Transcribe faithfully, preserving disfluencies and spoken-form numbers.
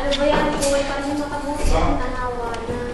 Ano ba yan? Buhay pa rin makabuti ang tanawa na